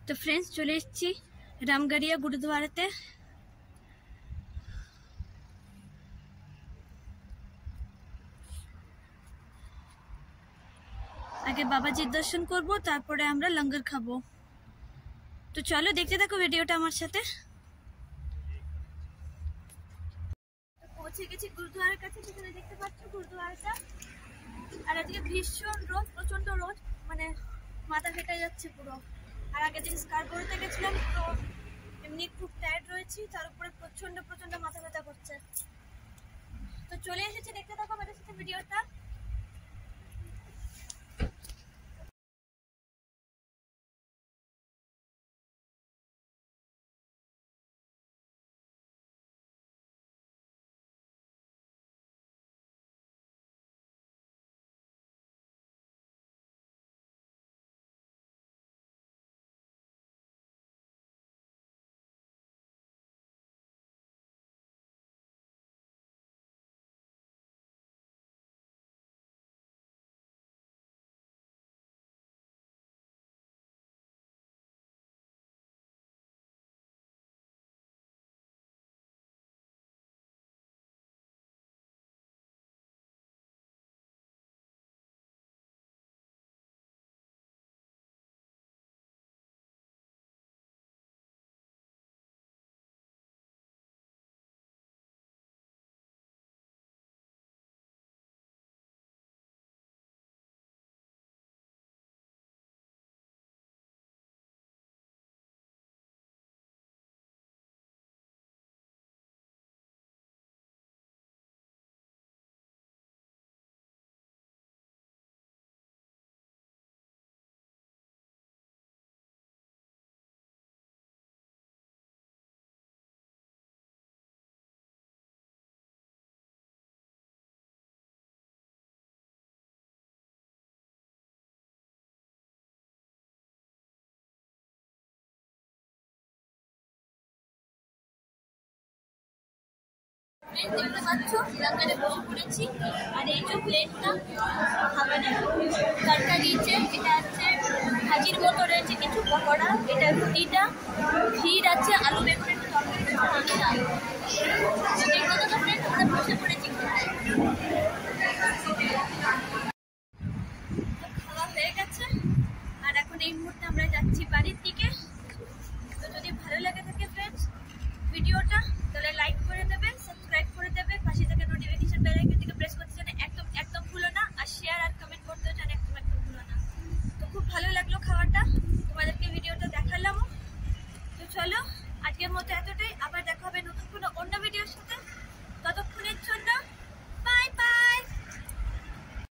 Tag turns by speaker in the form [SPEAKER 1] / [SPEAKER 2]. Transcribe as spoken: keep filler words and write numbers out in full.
[SPEAKER 1] तो फ्रेंड्स चले एसेছি रामगढ़िया गुरुद्वाराते। आगे बाबाजीर दर्शन करब, तारपरे आमरा लंगर खाबो। तो चलो देखते थाको भिडियोटा आमार साथे। पहुंचे गेছি गुरुद्वारार काছে, যেখানে দেখতে পাচ্ছ গুরুদ্বারাটা। আর আজকে ভীষণ রোদ, প্রচন্ড রোদ, মানে মাথা ফেটে যাচ্ছে পুরো। আর আগের দিন স্কারবোরোতে গেছিলাম, তো এমনি খুব টায়ার্ড রয়েছি, তার উপরে প্রচন্ড প্রচন্ড মাথা ব্যথা করছে। তো চলে এসেছি, দেখতে থাকো আমাদের সাথে ভিডিওটা। দেখতে পাচ্ছ লঙ্কারে বসে পড়েছি। আর এই যে প্লেটটা খাবারের তরকারি দিয়েছে, এটা হচ্ছে ভাজির মতো রয়েছে কিছু পকোড়া, এটা রুটিটা, ক্ষীর আছে, আলু বেগুনের তরকারি রয়েছে, ডাল। দেখতে তো ফ্রেন্ড আমরা বসে পড়েছি। খাওয়া হয়ে গেছে, আর এখন এই মুহূর্তে আমরা যাচ্ছি বাড়ির দিকে। তো যদি ভালো লাগে থাকে ফ্রেন্ডস ভিডিওটা